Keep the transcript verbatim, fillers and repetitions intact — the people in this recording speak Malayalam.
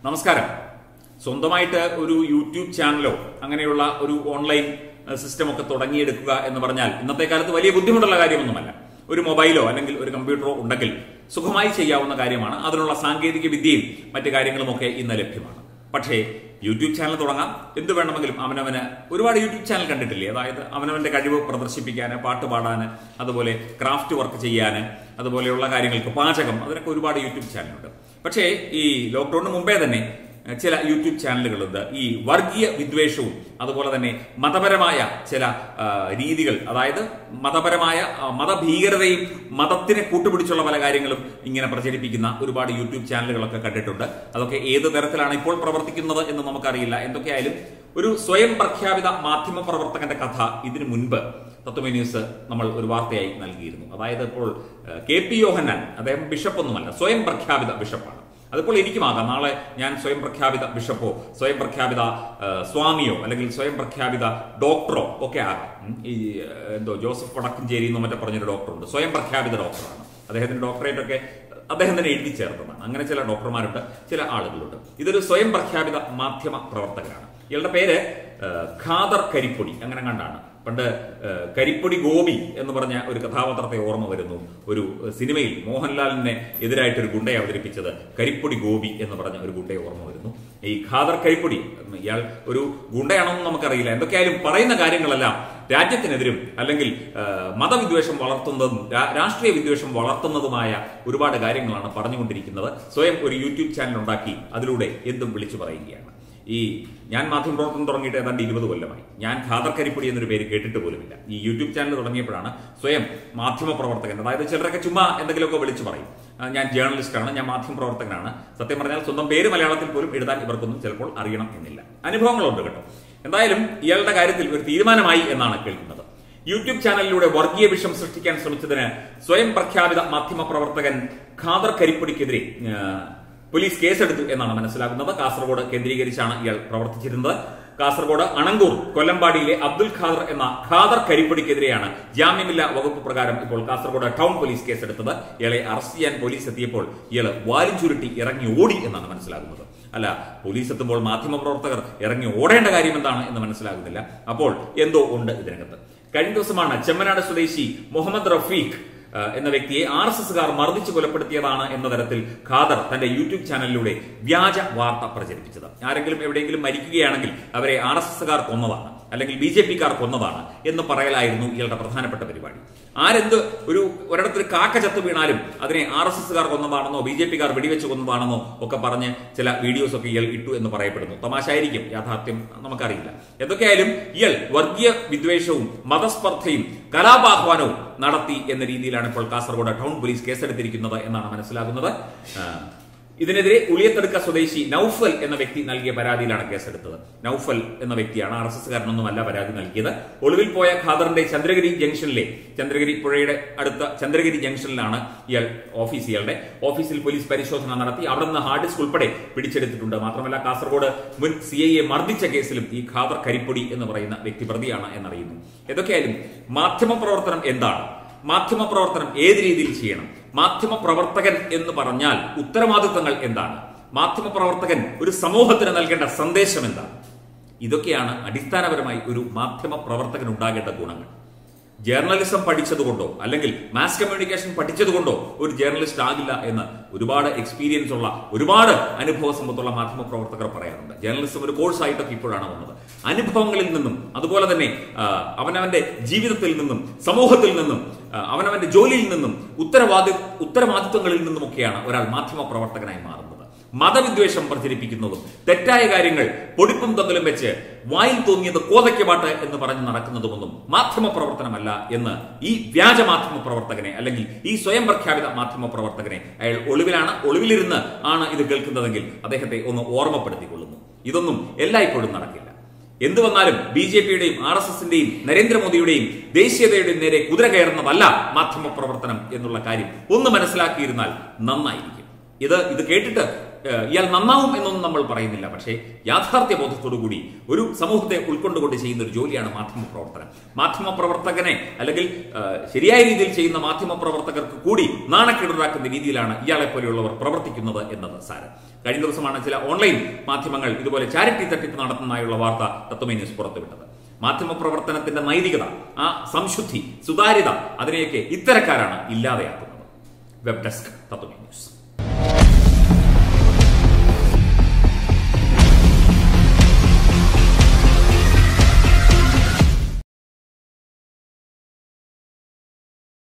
നമസ്കാരം. സ്വന്തമായിട്ട് ഒരു യൂട്യൂബ് ചാനലോ അങ്ങനെയുള്ള ഒരു ഓൺലൈൻ സിസ്റ്റം ഒക്കെ തുടങ്ങിയെടുക്കുക എന്ന് പറഞ്ഞാൽ ഇന്നത്തെ കാലത്ത് വലിയ ബുദ്ധിമുട്ടുള്ള കാര്യമൊന്നുമല്ല. ഒരു മൊബൈലോ അല്ലെങ്കിൽ ഒരു കമ്പ്യൂട്ടറോ ഉണ്ടെങ്കിൽ സുഖമായി ചെയ്യാവുന്ന കാര്യമാണ്. അതിനുള്ള സാങ്കേതിക വിദ്യയും മറ്റു കാര്യങ്ങളും ഒക്കെ ഇന്ന് ലഭ്യമാണ്. പക്ഷേ യൂട്യൂബ് ചാനൽ തുടങ്ങാം, എന്ത് വേണമെങ്കിലും അവനവന് ഒരുപാട് യൂട്യൂബ് ചാനൽ കണ്ടിട്ടില്ലേ? അതായത് അവനവന്റെ കഴിവ് പ്രദർശിപ്പിക്കാൻ, പാട്ട് പാടാൻ, അതുപോലെ ക്രാഫ്റ്റ് വർക്ക് ചെയ്യാൻ, അതുപോലെയുള്ള കാര്യങ്ങൾക്ക്, പാചകം, അതിനൊക്കെ ഒരുപാട് യൂട്യൂബ് ചാനലുണ്ട്. പക്ഷേ ഈ ലോക്ക്ഡൌണിന് മുമ്പേ തന്നെ ചില യൂട്യൂബ് ചാനലുകളുണ്ട് ഈ വർഗീയ വിദ്വേഷവും അതുപോലെ തന്നെ മതപരമായ ചില രീതികൾ, അതായത് മതപരമായ മതഭീകരതയും മതത്തിനെ കൂട്ടുപിടിച്ചുള്ള പല കാര്യങ്ങളും ഇങ്ങനെ പ്രചരിപ്പിക്കുന്ന ഒരുപാട് യൂട്യൂബ് ചാനലുകളൊക്കെ കണ്ടിട്ടുണ്ട്. അതൊക്കെ ഏത് തരത്തിലാണ് ഇപ്പോൾ പ്രവർത്തിക്കുന്നത് എന്ന് നമുക്കറിയില്ല. എന്തൊക്കെയായാലും ഒരു സ്വയം പ്രഖ്യാപിത മാധ്യമ പ്രവർത്തകന്റെ കഥ ഇതിനു മുൻപ് തത്വമേ ന്യൂസ് നമ്മൾ ഒരു വാർത്തയായി നൽകിയിരുന്നു. അതായത് ഇപ്പോൾ കെ പി യോഹന്നാൻ, അദ്ദേഹം ബിഷപ്പൊന്നുമല്ല, സ്വയം പ്രഖ്യാപിത ബിഷപ്പാണ്. അതിപ്പോൾ എനിക്കുമാകാം. നാളെ ഞാൻ സ്വയം പ്രഖ്യാപിത ബിഷപ്പോ സ്വയം പ്രഖ്യാപിത സ്വാമിയോ അല്ലെങ്കിൽ സ്വയം പ്രഖ്യാപിത ഡോക്ടറോ ഒക്കെ ആകാം. ഈ എന്തോ ജോസഫ് വടക്കഞ്ചേരി എന്ന് മറ്റേ പറഞ്ഞൊരു ഡോക്ടറുണ്ട്, സ്വയം പ്രഖ്യാപിത ഡോക്ടറാണ്. അദ്ദേഹത്തിന്റെ ഡോക്ടറേറ്റ് ഒക്കെ അദ്ദേഹം തന്നെ എഴുതി ചേർത്തതാണ്. അങ്ങനെ ചില ഡോക്ടർമാരുണ്ട്, ചില ആളുകളുണ്ട്. ഇതൊരു സ്വയം പ്രഖ്യാപിത മാധ്യമ പ്രവർത്തകനാണ്. ഇയാളുടെ പേര് ഖാദർ കരിപ്പൊടി, അങ്ങനെ കണ്ടാണ്. പണ്ട് കരിപ്പൊടി ഗോപി എന്ന് പറഞ്ഞ ഒരു കഥാപാത്രത്തെ ഓർമ്മ വരുന്നു. ഒരു സിനിമയിൽ മോഹൻലാലിനെ എതിരായിട്ടൊരു ഗുണ്ടയെ അവതരിപ്പിച്ചത് കരിപ്പൊടി ഗോപി എന്ന് പറഞ്ഞ ഒരു ഗുണ്ടയെ ഓർമ്മ വരുന്നു. ഈ ഖാദർ കരിപ്പൊടി ഇയാൾ ഒരു ഗുണ്ടയാണെന്ന് നമുക്കറിയില്ല. എന്തൊക്കെയായാലും പറയുന്ന കാര്യങ്ങളെല്ലാം രാജ്യത്തിനെതിരും അല്ലെങ്കിൽ മതവിദ്വേഷം വളർത്തുന്നതും രാഷ്ട്രീയ വിദ്വേഷം വളർത്തുന്നതുമായ ഒരുപാട് കാര്യങ്ങളാണ് പറഞ്ഞുകൊണ്ടിരിക്കുന്നത്. സ്വയം ഒരു യൂട്യൂബ് ചാനൽ ഉണ്ടാക്കി അതിലൂടെ എന്തും വിളിച്ചു പറയുകയാണ്. ഈ ഞാൻ മാധ്യമപ്രവർത്തനം തുടങ്ങിയിട്ട് ഏതാണ്ട് ഇരുപത് കൊല്ലമായി. ഞാൻ ഖാദർ കരിപ്പൊടി എന്നൊരു പേര് കേട്ടിട്ട് പോലുമില്ല. ഈ യൂട്യൂബ് ചാനൽ തുടങ്ങിയപ്പോഴാണ് സ്വയം മാധ്യമ പ്രവർത്തകൻ, അതായത് ചിലരൊക്കെ ചുമ്മാ എന്തെങ്കിലുമൊക്കെ വിളിച്ചു പറയും, ഞാൻ ജേർണലിസ്റ്റാണ്, ഞാൻ മാധ്യമ പ്രവർത്തകനാണ്. സത്യം പറഞ്ഞാൽ സ്വന്തം പേര് മലയാളത്തിൽ പോലും എഴുതാൻ ഇവർക്കൊന്നും ചിലപ്പോൾ അറിയണം എന്നില്ല. അനുഭവങ്ങളുണ്ട് കേട്ടോ. എന്തായാലും ഇയാളുടെ കാര്യത്തിൽ ഒരു തീരുമാനമായി എന്നാണ് കേൾക്കുന്നത്. യൂട്യൂബ് ചാനലിലൂടെ വർഗീയ വിഷം സൃഷ്ടിക്കാൻ ശ്രമിച്ചതിന് സ്വയം പ്രഖ്യാപിത മാധ്യമ പ്രവർത്തകൻ ഖാദർ കരിപ്പൊടിക്കെതിരെ പോലീസ് കേസെടുത്തു എന്നാണ് മനസ്സിലാക്കുന്നത്. കാസർഗോഡ് കേന്ദ്രീകരിച്ചാണ് ഇയാൾ പ്രവർത്തിച്ചിരുന്നത്. കാസർഗോഡ് അണങ്കൂർ കൊല്ലമ്പാടിയിലെ അബ്ദുൽ ഖാദർ എന്ന ഖാദർ കരിപ്പൊടിക്കെതിരെയാണ് ജാമ്യമില്ലാ വകുപ്പ് പ്രകാരം ഇപ്പോൾ കാസർഗോഡ് ടൗൺ പോലീസ് കേസെടുത്തത്. ഇയാളെ അറസ്റ്റ് ചെയ്യാൻ പോലീസ് എത്തിയപ്പോൾ ഇയാൾ വാലും ചുരുട്ടി ഇറങ്ങി ഓടി എന്നാണ് മനസ്സിലാകുന്നത്. അല്ല, പോലീസ് എത്തുമ്പോൾ മാധ്യമപ്രവർത്തകർ ഇറങ്ങി ഓടേണ്ട കാര്യം എന്താണ് എന്ന് മനസ്സിലാകുന്നില്ല. അപ്പോൾ എന്തോ ഉണ്ട് ഇതിനകത്ത്. കഴിഞ്ഞ ദിവസമാണ് ചെമ്മനാട് സ്വദേശി മുഹമ്മദ് റഫീഖ് എന്ന വ്യക്തിയെ ആർ എസ് എസുകാർ മർദ്ദിച്ചു കൊലപ്പെടുത്തിയതാണ് എന്ന തരത്തിൽ ഖാദർ തന്റെ യൂട്യൂബ് ചാനലിലൂടെ വ്യാജ വാർത്ത പ്രചരിപ്പിച്ചത്. ആരെങ്കിലും എവിടെയെങ്കിലും മരിക്കുകയാണെങ്കിൽ അവരെ ആർ എസ് എസുകാർ കൊന്നതാണ് അല്ലെങ്കിൽ ബി ജെ പിക്കാർ കൊന്നതാണ് എന്ന് പറയലായിരുന്നു ഇയാളുടെ പ്രധാനപ്പെട്ട പരിപാടി. ആരെന്ത് ഒരു ഒരിടത്തൊരു കാക്ക ചത്തു വീണാലും അതിനെ ആർ എസ് എസുകാർ കൊന്നതാണെന്നോ ബി ജെ പിക്കാർ വെടിവെച്ച് കൊന്നതാണെന്നോ ഒക്കെ പറഞ്ഞ് ചില വീഡിയോസ് ഒക്കെ ഇയാൾ ഇട്ടു എന്ന് പറയപ്പെടുന്നു. തമാശായിരിക്കും, യാഥാർത്ഥ്യം നമുക്കറിയില്ല. എന്തൊക്കെയായാലും ഇയാൾ വർഗീയ വിദ്വേഷവും മതസ്പർദ്ധയും കലാപാഹ്വാനവും നടത്തി എന്ന രീതിയിലാണ് ഇപ്പോൾ കാസർഗോഡ് ടൗൺ പോലീസ് കേസെടുത്തിരിക്കുന്നത് എന്നാണ് മനസ്സിലാകുന്നത്. ഇതിനെതിരെ ഉളിയത്തടുക്ക സ്വദേശി നൌഫൽ എന്ന വ്യക്തി നൽകിയ പരാതിയിലാണ് കേസെടുത്തത്. നൌഫൽ എന്ന വ്യക്തിയാണ്, ആർ എസ് എസുകാരനൊന്നുമല്ല പരാതി നൽകിയത്. ഒളിവിൽ പോയ ഖാദറിന്റെ ചന്ദ്രഗിരി ജംഗ്ഷനിലെ ചന്ദ്രഗിരി പുഴയുടെ അടുത്ത ചന്ദ്രഗിരി ജംഗ്ഷനിലാണ് ഇയാൾ ഓഫീസ്. ഇയാളുടെ ഓഫീസിൽ പോലീസ് പരിശോധന നടത്തി. അവിടെ നിന്ന് ഹാർഡ് ഡിസ്ക് ഉൾപ്പെടെ പിടിച്ചെടുത്തിട്ടുണ്ട്. മാത്രമല്ല കാസർഗോഡ് മുൻ സി ഐ എ മർദ്ദിച്ച കേസിലും ഈ ഖാദർ കരിപ്പൊടി എന്ന് പറയുന്ന വ്യക്തി പ്രതിയാണ് എന്നറിയുന്നു. എന്തൊക്കെയായാലും മാധ്യമ പ്രവർത്തനം എന്താണ്? മാധ്യമ പ്രവർത്തനം ഏത് രീതിയിൽ ചെയ്യണം? മാധ്യമ പ്രവർത്തകൻ എന്ന് പറഞ്ഞാൽ ഉത്തരവാദിത്തങ്ങൾ എന്താണ്? മാധ്യമ പ്രവർത്തകൻ ഒരു സമൂഹത്തിന് നൽകേണ്ട സന്ദേശം എന്താണ്? ഇതൊക്കെയാണ് അടിസ്ഥാനപരമായി ഒരു മാധ്യമ പ്രവർത്തകൻ ഉണ്ടാകേണ്ട ഗുണങ്ങൾ. ജേർണലിസം പഠിച്ചതുകൊണ്ടോ അല്ലെങ്കിൽ മാസ് കമ്മ്യൂണിക്കേഷൻ പഠിച്ചതുകൊണ്ടോ ഒരു ജേർണലിസ്റ്റ് ആകില്ല എന്ന് ഒരുപാട് എക്സ്പീരിയൻസ് ഉള്ള ഒരുപാട് അനുഭവ സമ്പത്തുള്ള മാധ്യമ പ്രവർത്തകർ പറയാറുണ്ട്. ജേർണലിസം ഒരു കോഴ്സായിട്ടൊക്കെ ഇപ്പോഴാണ് വന്നത്. അനുഭവങ്ങളിൽ നിന്നും അതുപോലെ തന്നെ അവനവന്റെ ജീവിതത്തിൽ നിന്നും സമൂഹത്തിൽ നിന്നും അവനവന്റെ ജോലിയിൽ നിന്നും ഉത്തരവാദി ഉത്തരവാദിത്വങ്ങളിൽ നിന്നുമൊക്കെയാണ് ഒരാൾ മാധ്യമ പ്രവർത്തകനായി മാറുന്നത്. മതവിദ്വേഷം പ്രചരിപ്പിക്കുന്നതും തെറ്റായ കാര്യങ്ങൾ പൊടിപ്പും തൊങ്ങലും വെച്ച് വായിൽ തോന്നിയത് കോതയ്ക്കപാട്ട് എന്ന് പറഞ്ഞ് നടക്കുന്നതുമൊന്നും മാധ്യമ പ്രവർത്തനമല്ല എന്ന് ഈ വ്യാജ മാധ്യമ പ്രവർത്തകനെ അല്ലെങ്കിൽ ഈ സ്വയം പ്രഖ്യാപിത മാധ്യമ പ്രവർത്തകനെ, അയാൾ ഒളിവിലാണ്, ഒളിവിലിരുന്ന് ആണ് ഇത് കേൾക്കുന്നതെങ്കിൽ അദ്ദേഹത്തെ ഒന്ന് ഓർമ്മപ്പെടുത്തിക്കൊള്ളുന്നു. ഇതൊന്നും എല്ലായ്പ്പോഴും നടക്കില്ല. എന്തു വന്നാലും ബി ജെ പിയുടെയും ആർ എസ് എസിന്റെയും നരേന്ദ്രമോദിയുടെയും ദേശീയതയുടെയും നേരെ കുതിര കയറുന്നതല്ല മാധ്യമ പ്രവർത്തനം എന്നുള്ള കാര്യം ഒന്ന് മനസ്സിലാക്കിയിരുന്നാൽ നന്നായിരിക്കും. ഇത് ഇത് കേട്ടിട്ട് ഇയാൾ നന്നാവും എന്നൊന്നും നമ്മൾ പറയുന്നില്ല. പക്ഷേ യാഥാർത്ഥ്യ ബോധത്തോടു കൂടി ഒരു സമൂഹത്തെ ഉൾക്കൊണ്ടുകൊണ്ട് ചെയ്യുന്ന ഒരു ജോലിയാണ് മാധ്യമ പ്രവർത്തനം. മാധ്യമ പ്രവർത്തകനെ അല്ലെങ്കിൽ ശരിയായ രീതിയിൽ ചെയ്യുന്ന മാധ്യമ പ്രവർത്തകർക്ക് കൂടി നാണക്കേടുണ്ടാക്കുന്ന രീതിയിലാണ് ഇയാളെ പോലെയുള്ളവർ പ്രവർത്തിക്കുന്നത് എന്നത് സാരം. കഴിഞ്ഞ ദിവസമാണ് ചില ഓൺലൈൻ മാധ്യമങ്ങൾ ഇതുപോലെ ചാരിറ്റി തട്ടിപ്പ് നടത്തുന്നതായുള്ള വാർത്ത തത്വമൈ ന്യൂസ് പുറത്തുവിട്ടത്. മാധ്യമ പ്രവർത്തനത്തിന്റെ നൈതികത, ആ സംശുദ്ധി, സുതാര്യത, അതിനെയൊക്കെ ഇത്തരക്കാരാണ് ഇല്ലാതെയാക്കുന്നത്. Web desk Tatwamayi news.